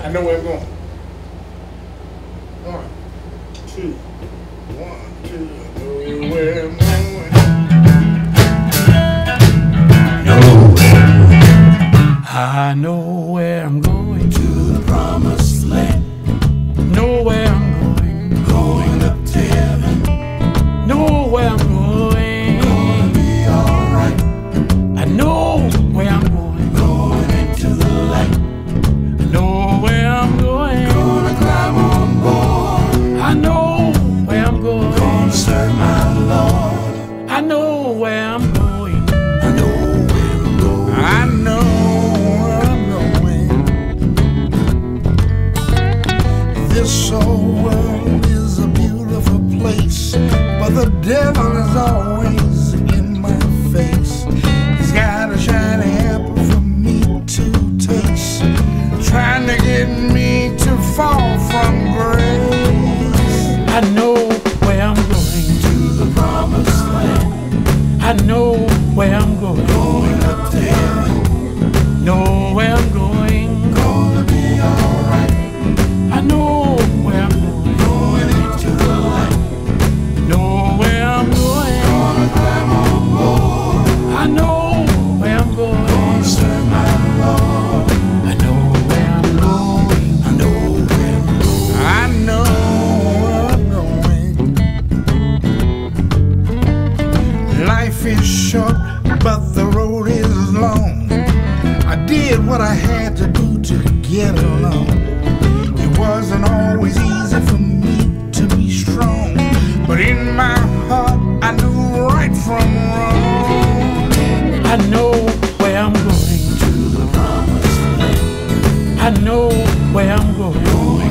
I know where I'm going. 1, 2, 1, 2. I know where I'm going. I know where I'm going, to the promised land. Know where I'm going, going up to heaven. Know where I'm going, gonna be alright. I know where I'm going, going into the light. I know where I'm going, gonna climb on board. I know where I'm going, gonna serve my Lord. I know where I'm going, I know where I'm going. I know. This old world is a beautiful place, but the devil is always in my face. He's got a shiny apple for me to taste, trying to get me to fall from grace. I know where I'm going, to the promised land. I know where I'm going, going up to heaven. know where I'm going, gonna be alright. I know where I'm going, going into the light. know where I'm going, Gonna climb on board. I know where I'm going, Gonna serve my Lord. I know where I'm going, I know where I'm going. I know where I'm going. Life is short, but the road is long. I did what I had to do to get along. It wasn't always easy for me to be strong, but in my heart I knew right from wrong. I know where I'm going, To the promised land. I know where I'm going, Going